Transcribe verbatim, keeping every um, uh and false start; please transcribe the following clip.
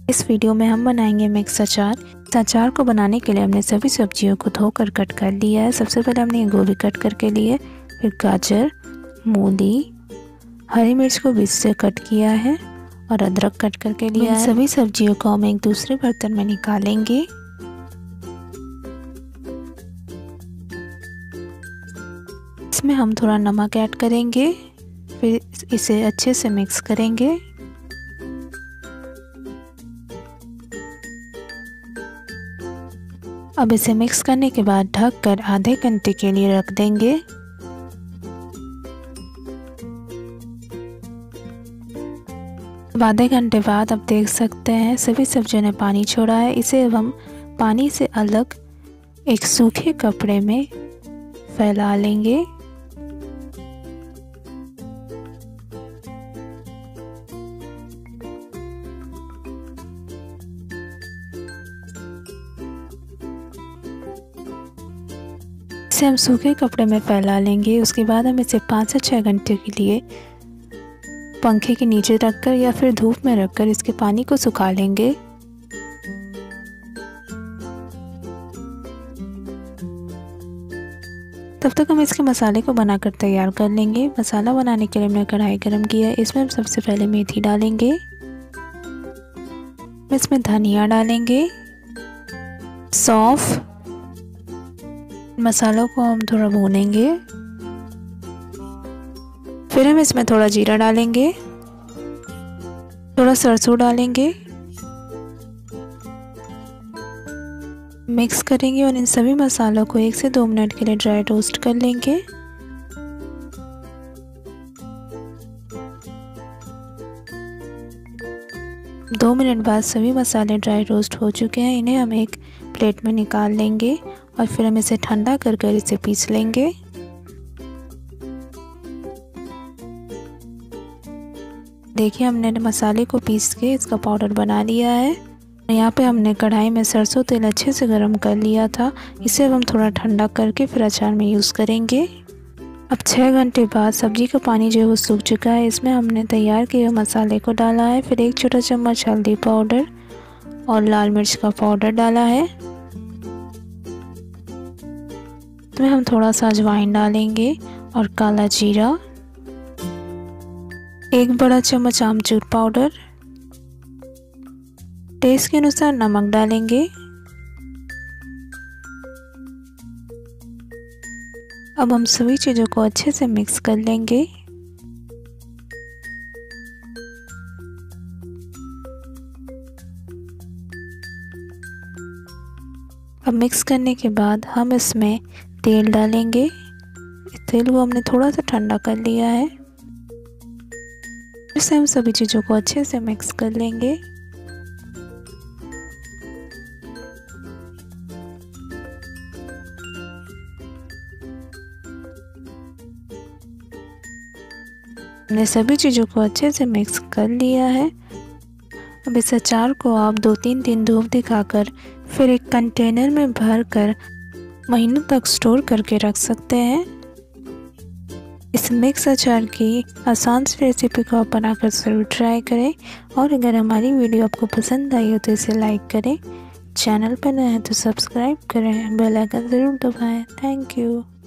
इस वीडियो में हम बनाएंगे मिक्स अचार। इस अचार को बनाने के लिए हमने सभी सब्जियों को धोकर कट कर लिया है। सबसे पहले हमने गोभी कट करके लिए, फिर गाजर, मूली, हरी मिर्च को बीच से कट किया है और अदरक कट करके लिया है। सभी सब्जियों को हम एक दूसरे बर्तन में निकालेंगे। इसमें हम थोड़ा नमक ऐड करेंगे, फिर इसे अच्छे से मिक्स करेंगे। अब इसे मिक्स करने के बाद ढककर आधे घंटे के लिए रख देंगे। अब आधे घंटे बाद आप देख सकते हैं सभी सब्जियों ने पानी छोड़ा है। इसे अब हम पानी से अलग एक सूखे कपड़े में फैला लेंगे। इसे हम सूखे कपड़े में फैला लेंगे। उसके बाद हम इसे पाँच से छः घंटे के लिए पंखे के नीचे रखकर या फिर धूप में रखकर इसके पानी को सुखा लेंगे। तब तक हम इसके मसाले को बनाकर तैयार कर लेंगे। मसाला बनाने के लिए हमने कढ़ाई गरम किया है। इसमें हम सबसे पहले मेथी डालेंगे, इसमें धनिया डालेंगे, सौंफ। मसालों को हम थोड़ा भूनेंगे, फिर हम इसमें थोड़ा जीरा डालेंगे, थोड़ा सरसों डालेंगे, मिक्स करेंगे और इन सभी मसालों को एक से दो मिनट के लिए ड्राई रोस्ट कर लेंगे। दो मिनट बाद सभी मसाले ड्राई रोस्ट हो चुके हैं। इन्हें हम एक प्लेट में निकाल लेंगे और फिर हम इसे ठंडा कर कर इसे पीस लेंगे। देखिए हमने मसाले को पीस के इसका पाउडर बना लिया है। यहाँ पे हमने कढ़ाई में सरसों तेल अच्छे से गर्म कर लिया था। इसे अब हम थोड़ा ठंडा करके फिर अचार में यूज़ करेंगे। अब छः घंटे बाद सब्जी का पानी जो है वो सूख चुका है। इसमें हमने तैयार किए हुए मसाले को डाला है, फिर एक छोटा चम्मच हल्दी पाउडर और लाल मिर्च का पाउडर डाला है। इसमें हम थोड़ा सा अजवाइन डालेंगे और काला जीरा, एक बड़ा चम्मच आमचूर पाउडर, टेस्ट के अनुसार नमक डालेंगे। अब हम सभी चीज़ों को अच्छे से मिक्स कर लेंगे। अब मिक्स करने के बाद हम इसमें तेल डालेंगे। इस तेल को हमने थोड़ा सा ठंडा कर लिया है। फिर से हम सभी चीज़ों को अच्छे से मिक्स कर लेंगे। हमने सभी चीज़ों को अच्छे से मिक्स कर लिया है। अब इस अचार को आप दो तीन दिन धूप दिखाकर फिर एक कंटेनर में भर कर महीनों तक स्टोर करके रख सकते हैं। इस मिक्स अचार की आसान सी रेसिपी को आप बनाकर ज़रूर ट्राई करें और अगर हमारी वीडियो आपको पसंद आई हो तो इसे लाइक करें, चैनल पर नए हैं तो सब्सक्राइब करें, बेल आइकन ज़रूर दबाएं। Thank you.